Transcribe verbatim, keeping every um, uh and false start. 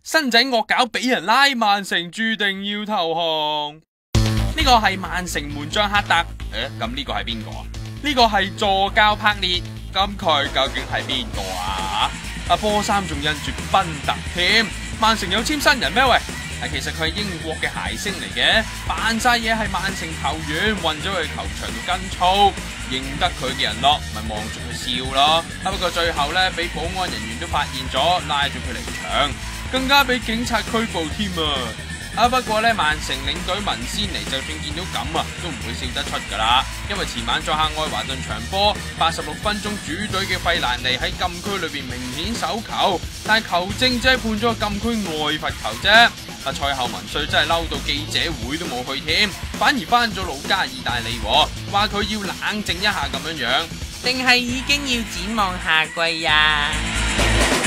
新仔惡搞俾人拉，曼城注定要投降。呢個係曼城門將赫特，誒，咁呢個係邊個啊？呢個係助教柏列，咁佢究竟係邊個啊？阿波衫仲印住賓特添，曼城有簽新人咩喂？其實佢係英國嘅諧星嚟嘅，扮晒嘢係曼城球員，混咗去球場度跟操，認得佢嘅人咯，咪望住佢笑咯。不過最後呢，俾保安人員都發現咗，拉咗佢離場，更加俾警察拘捕添啊！啊不過呢，曼城領隊文仙尼就算見到咁啊，都唔會笑得出噶啦，因為前晚作客愛華頓場波，八十六分鐘主隊嘅費蘭尼喺禁區裏邊明顯手球，但係球證只係判咗個禁區外罰球啫。啊賽後文帥真係嬲到記者會都冇去添，反而翻咗老家意大利，話佢要冷靜一下咁樣樣， 定係已經要展望下季呀？